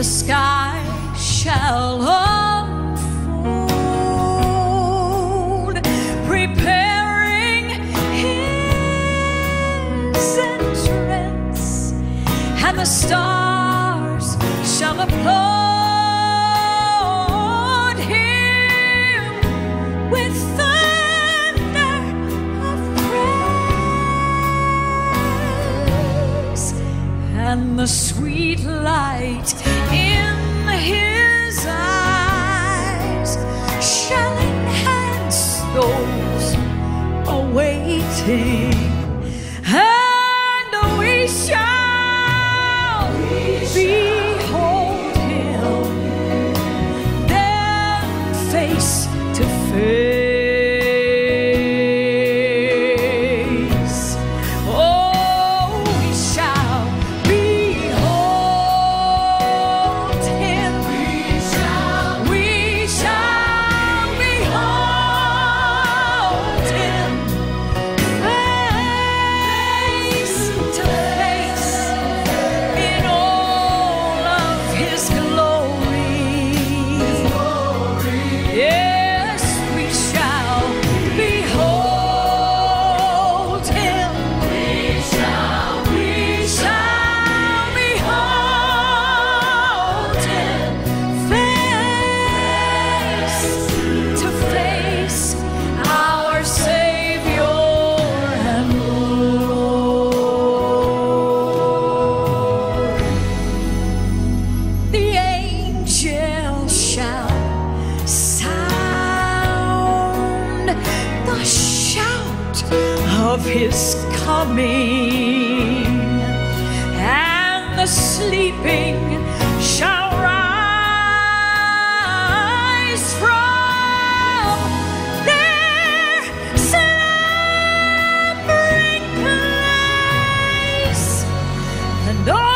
the sky shall unfold, preparing his entrance, and the stars shall applaud him with thunder of praise, and the sweet light in his eyes shall enhance those awaiting, and we shall behold him then face to face. Oh, we shall behold him. We shall behold him face to face in all of his glory. Yes, we shall behold him. We shall behold him face to face, our Savior and Lord. The angels shall sound the shout of his coming, and the sleeping shall rise from their slumbering place, and all